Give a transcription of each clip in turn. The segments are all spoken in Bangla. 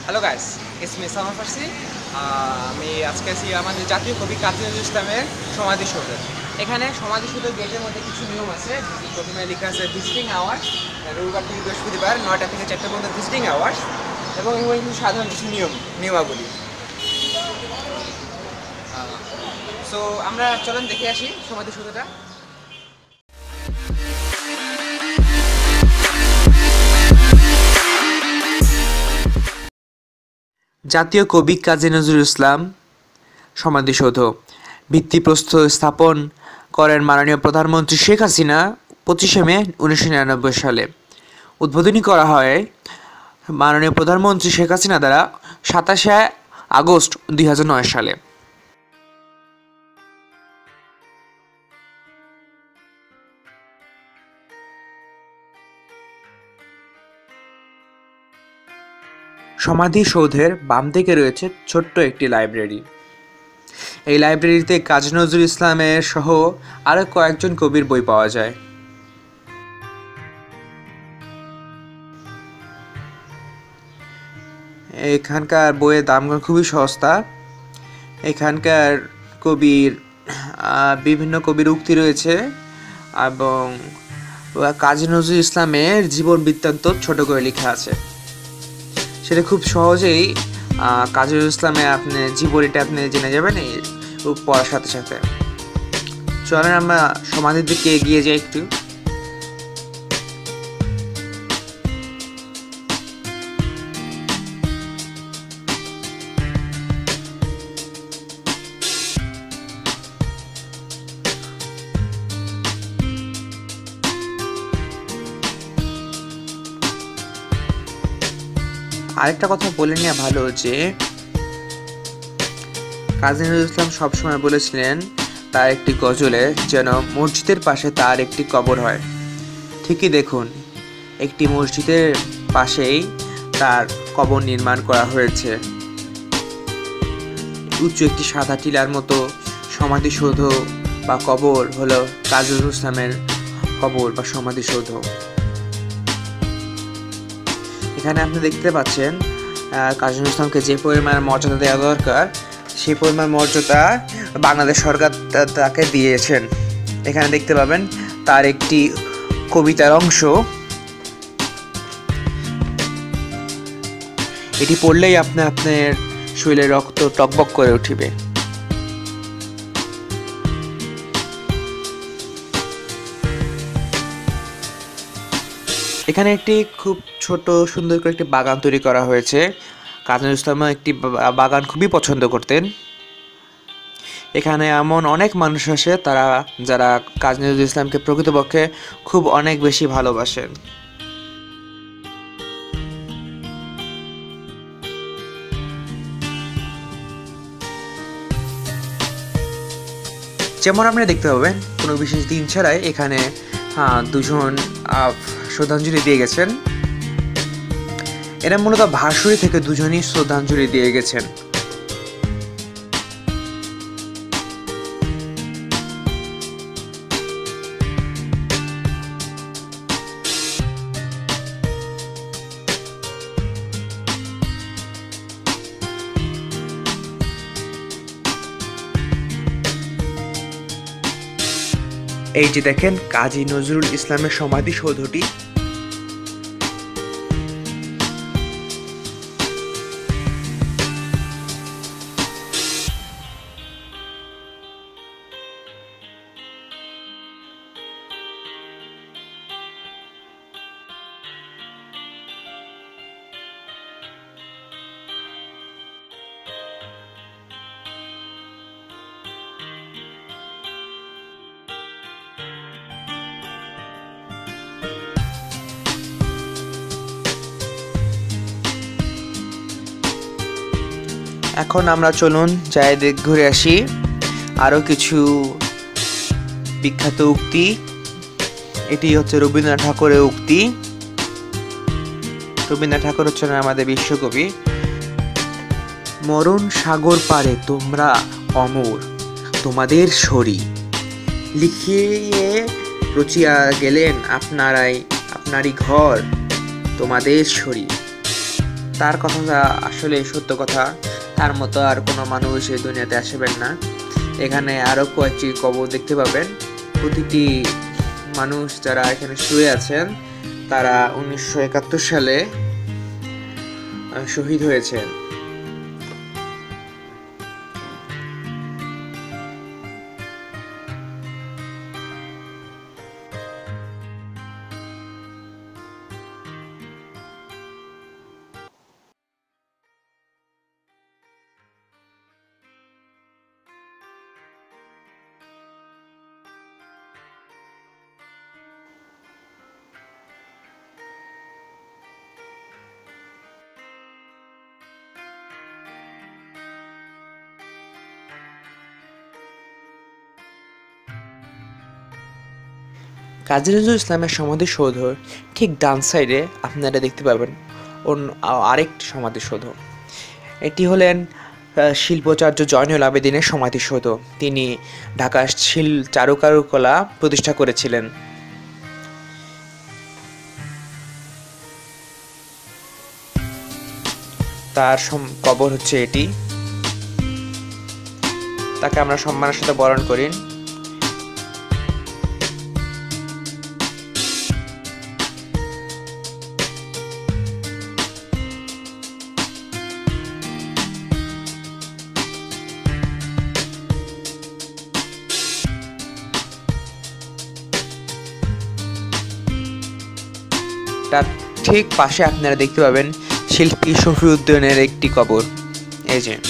Hello guys, it's me Salman Farsi. আমি আজকে আছি আমাদের জাতীয় কবি কাজী নজরুল ইসলামের সমাধিসৌধে। এখানে সমাধিসৌধের গেটের মধ্যে কিছু নিয়ম আছে। প্রথমে লেখা আছে ভিজিটিং আওয়ার্স, রবিবার থেকে বৃহস্পতিবার 9টা থেকে 4টা পর্যন্ত ভিজিটিং আওয়ার্স, এবং এগুলো কিছু সাধারণ কিছু নিয়মাবলী। সো আমরা চলেন দেখে আসি সমাধিসৌধটা। জাতীয় কবি কাজী নজরুল ইসলাম সমাধিসৌধ ভিত্তিপ্রস্তর স্থাপন করেন মাননীয় প্রধানমন্ত্রী শেখ হাসিনা 25শে মে 1999 সালে। উদ্বোধনী করা হয় মাননীয় প্রধানমন্ত্রী শেখ হাসিনা দ্বারা 27শে আগস্ট 2009 সালে। সমাধিসৌধের বাম দিকে রয়েছে ছোট্ট একটি লাইব্রেরি। এই লাইব্রেরিতে কাজী নজরুল ইসলামের সহ আরও কয়েকজন কবির বই পাওয়া যায়। এখানকার বইয়ের দামগুলো খুবই সস্তা। এখানকার বিভিন্ন কবির উক্তি রয়েছে এবং কাজী নজরুল ইসলামের জীবন বৃত্তান্ত ছোট করে লেখা আছে। সেটা খুব সহজেই কাজী নজরুল ইসলামের আপনি জীবনীটা আপনি জেনে যাবেন এই পড়ার সাথে সাথে। চলেন আমরা সমাধির দিকে এগিয়ে যাই একটু। আরেকটা কথা বলে নেওয়া ভালো যে কাজী নজরুল ইসলাম সবসময় বলেছিলেন তার একটি গজলে যেন মসজিদের পাশে তার একটি কবর হয়। ঠিকই দেখুন, একটি মসজিদের পাশেই তার কবর নির্মাণ করা হয়েছে। উঁচু একটি সাদা টিলার মতো সমাধিসৌধ বা কবর হলো কাজী নজরুল ইসলামের কবর বা সমাধিসৌধ। এখানে আপনি দেখতে পাচ্ছেন কাজী নজরুল ইসলামকে যে পরিমাণ মর্যাদা দেওয়া দরকার সেই পরিমাণ মর্যাদা বাংলাদেশ সরকার তাকে দিয়েছেন। এখানে দেখতে পাবেন তার একটি কবিতার অংশ। এটি পড়লেই আপনার শরীরে রক্ত টকবক করে উঠিবে। এখানে একটি খুব ছোট সুন্দর করে একটি বাগান তৈরি করা হয়েছে। কাজী নজরুল ইসলাম একটি বাগান খুবই পছন্দ করতেন। এখানে এমন অনেক মানুষ আসে যারা কাজী নজরুল ইসলামকে প্রকৃতপক্ষে খুব অনেক বেশি ভালোবাসেন। যেমন আপনি দেখতে পাবেন কোনো বিশেষ দিন ছাড়াই এখানে দুজন শ্রদ্ধাঞ্জলি দিয়ে গেছেন। এরা মূলত ভাসুরি থেকে দুজনই শ্রদ্ধাঞ্জলি দিয়ে গেছেন। এই যে দেখেন কাজী নজরুল ইসলামের সমাধিসৌধটি। এখন আমরা চলুন যাই ঘুরে আসি আরো কিছু বিখ্যাত উক্তি। এটি হচ্ছে রবীন্দ্রনাথ ঠাকুরের উক্তি। রবীন্দ্রনাথ ঠাকুর হচ্ছেন আমাদের বিশ্বকবি। মরণ সাগর পারে তোমরা অমর, তোমাদের সরি লিখিয়ে রচিয়া গেলেন আপনারই ঘর, তোমাদের সরি। তার কথা আসলে সত্য কথা, তার মতো আর কোনো মানুষ এই দুনিয়াতে আসবেন না। এখানে আরও কয়েকটি কবর দেখতে পাবেন। প্রতিটি মানুষ যারা এখানে শুয়ে আছেন তারা 1971 সালে শহীদ হয়েছেন। কাজী নজরুল ইসলামের সমাধিসৌধ ঠিক ডান সাইডে আপনারা দেখতে পাবেন আরেকটি সমাধিসৌধ। এটি হলেন শিল্পাচার্য জয়নুল আবেদিনের সমাধিসৌধ। তিনি ঢাকা চারুকারুকলা প্রতিষ্ঠা করেছিলেন। তার কবর হচ্ছে এটি। তাকে আমরা সম্মানের সাথে বরণ করি। তার ঠিক পাশে আপনারা দেখতে পাবেন শিল্পী শফিউদ্দিনের একটি কবর। এই যে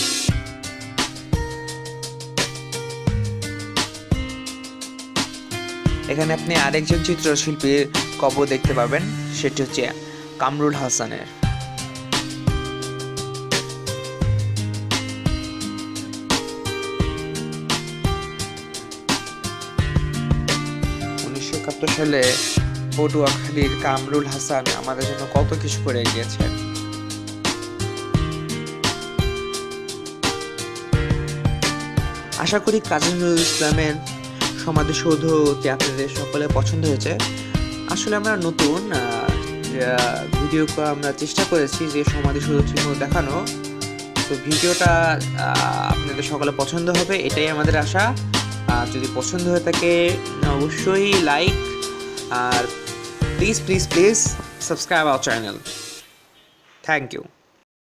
এখানে আপনি আরেকজন চিত্রশিল্পীর কবর দেখতে পাবেন, সেটি হচ্ছে কামরুল হাসানের। সালে পটুয়াখালীর কামরুল হাসান আমাদের জন্য কত কিছু করে গিয়েছেন। আশা করি কাজী নজরুল ইসলামের সমাধিসৌধটি আপনাদের সকলে পছন্দ হয়েছে। আসলে আমরা নতুন ভিডিও আমরা চেষ্টা করেছি যে সমাধিসৌধটি দেখানো, তো ভিডিওটা আপনাদের সকলে পছন্দ হবে এটাই আমাদের আশা। যদি পছন্দ হয়ে থাকে অবশ্যই লাইক আর please subscribe our channel. Thank you.